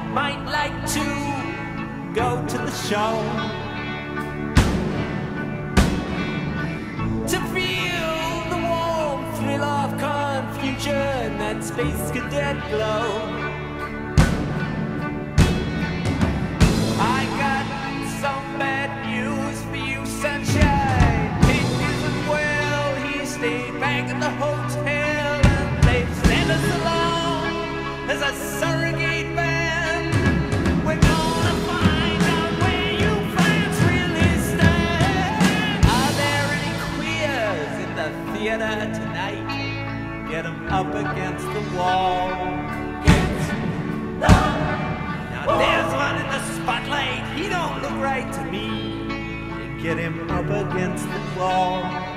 might like to go to the show, to feel the warm thrill of confusion, that space cadet glow. I got some bad news for you, sunshine. Pink isn't well, he stayed back at the hotel, and they sent us along as a surrogate band. We're gonna find out where you fans really stand. Are there any queers in the theater tonight? Get 'em up against the wall. Now there's one in the spotlight, he don't look right to me. Get him up against the wall.